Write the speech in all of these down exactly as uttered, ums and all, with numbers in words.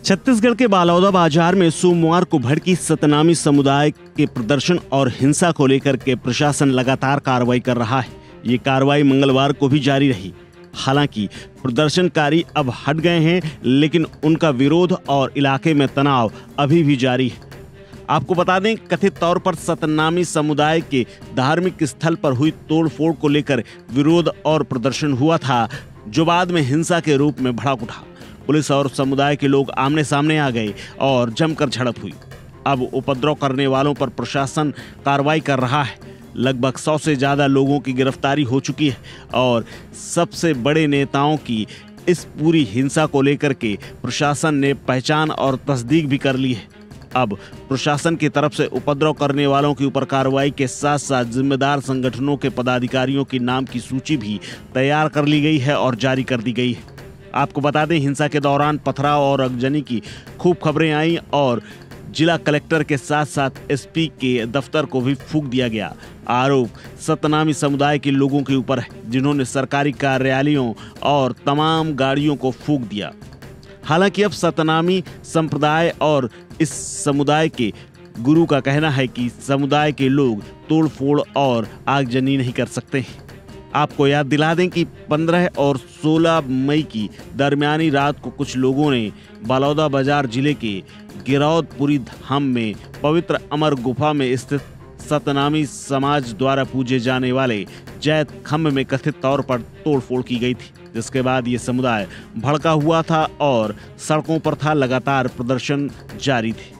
छत्तीसगढ़ के बालौदा बाजार में सोमवार को भड़की सतनामी समुदाय के प्रदर्शन और हिंसा को लेकर के प्रशासन लगातार कार्रवाई कर रहा है। ये कार्रवाई मंगलवार को भी जारी रही। हालांकि प्रदर्शनकारी अब हट गए हैं, लेकिन उनका विरोध और इलाके में तनाव अभी भी जारी है। आपको बता दें, कथित तौर पर सतनामी समुदाय के धार्मिक स्थल पर हुई तोड़फोड़ को लेकर विरोध और प्रदर्शन हुआ था, जो बाद में हिंसा के रूप में भड़क उठा। पुलिस और समुदाय के लोग आमने सामने आ गए और जमकर झड़प हुई। अब उपद्रव करने वालों पर प्रशासन कार्रवाई कर रहा है। लगभग सौ से ज्यादा लोगों की गिरफ्तारी हो चुकी है और सबसे बड़े नेताओं की इस पूरी हिंसा को लेकर के प्रशासन ने पहचान और तस्दीक भी कर ली है। अब प्रशासन की तरफ से उपद्रव करने वालों के ऊपर कार्रवाई के साथ साथ जिम्मेदार संगठनों के पदाधिकारियों की नाम की सूची भी तैयार कर ली गई है और जारी कर दी गई है। आपको बता दें, हिंसा के दौरान पथराव और आगजनी की खूब खबरें आईं और जिला कलेक्टर के साथ साथ एसपी के दफ्तर को भी फूंक दिया गया। आरोप सतनामी समुदाय के लोगों के ऊपर है, जिन्होंने सरकारी कार्यालयों और तमाम गाड़ियों को फूंक दिया। हालांकि अब सतनामी संप्रदाय और इस समुदाय के गुरु का कहना है कि समुदाय के लोग तोड़फोड़ और आगजनी नहीं कर सकते। आपको याद दिला दें कि पंद्रह और सोलह मई की दरमियानी रात को कुछ लोगों ने बालौदा बाजार जिले के गिरौदपुरी धाम में पवित्र अमर गुफा में स्थित सतनामी समाज द्वारा पूजे जाने वाले जैत खम्भ में कथित तौर पर तोड़फोड़ की गई थी, जिसके बाद ये समुदाय भड़का हुआ था और सड़कों पर था। लगातार प्रदर्शन जारी थे।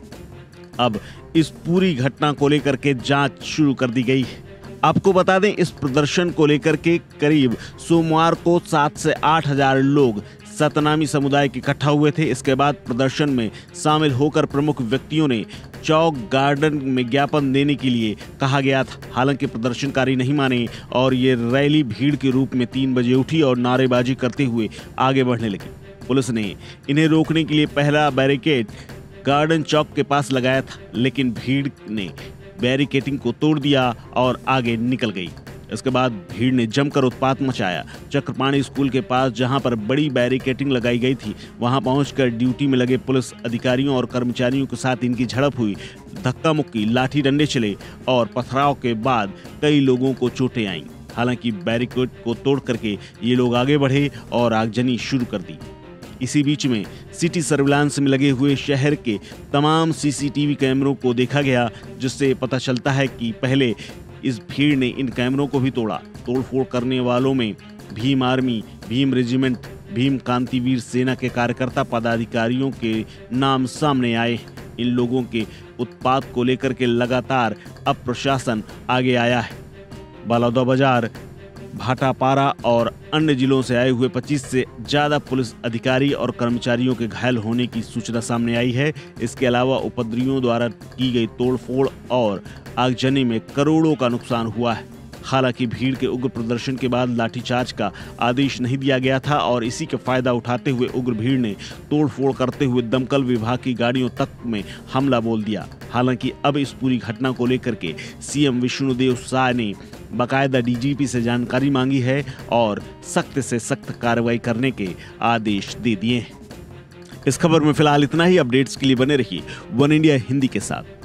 अब इस पूरी घटना को लेकर के जांच शुरू कर दी गई है। आपको बता दें, इस प्रदर्शन को लेकर के करीब सोमवार को सात से आठ हजार लोग सतनामी समुदाय के इकट्ठा हुए थे। इसके बाद प्रदर्शन में शामिल होकर प्रमुख व्यक्तियों ने चौक गार्डन में ज्ञापन देने के लिए कहा गया था। हालांकि प्रदर्शनकारी नहीं माने और ये रैली भीड़ के रूप में तीन बजे उठी और नारेबाजी करते हुए आगे बढ़ने लगी। पुलिस ने इन्हें रोकने के लिए पहला बैरिकेड गार्डन चौक के पास लगाया था, लेकिन भीड़ ने बैरिकेडिंग को तोड़ दिया और आगे निकल गई। इसके बाद भीड़ ने जमकर उत्पात मचाया। चक्रपाणी स्कूल के पास, जहां पर बड़ी बैरिकेडिंग लगाई गई थी, वहां पहुंचकर ड्यूटी में लगे पुलिस अधिकारियों और कर्मचारियों के साथ इनकी झड़प हुई। धक्का मुक्की, लाठी डंडे चले और पथराव के बाद कई लोगों को चोटें आईं। हालांकि बैरिकेड को तोड़ करके ये लोग आगे बढ़े और आगजनी शुरू कर दी। इसी बीच में सिटी सर्विलांस में लगे हुए शहर के तमाम सीसीटीवी कैमरों को देखा गया, जिससे पता चलता है कि पहले इस भीड़ ने इन कैमरों को भी तोड़ा। तोड़फोड़ करने वालों में भीम आर्मी, भीम रेजिमेंट, भीम कांतिवीर सेना के कार्यकर्ता पदाधिकारियों के नाम सामने आए। इन लोगों के उत्पात को लेकर के लगातार अब प्रशासन आगे आया है। बालौदा बाजार, भाटापारा और अन्य जिलों से आए हुए पच्चीस से ज्यादा पुलिस अधिकारी और कर्मचारियों के घायल होने की सूचना सामने आई है। इसके अलावा उपद्रवियों द्वारा की गई तोड़फोड़ और आगजनी में करोड़ों का नुकसान हुआ है। हालांकि भीड़ के उग्र प्रदर्शन के बाद लाठीचार्ज का आदेश नहीं दिया गया था और इसी का फायदा उठाते हुए उग्र भीड़ ने तोड़फोड़ करते हुए दमकल विभाग की गाड़ियों तक में हमला बोल दिया। हालांकि अब इस पूरी घटना को लेकर के सीएम विष्णुदेव साय ने बाकायदा डीजीपी से जानकारी मांगी है और सख्त से सख्त कार्रवाई करने के आदेश दे दिए हैं। इस खबर में फिलहाल इतना ही। अपडेट्स के लिए बने रहिए वन इंडिया हिंदी के साथ।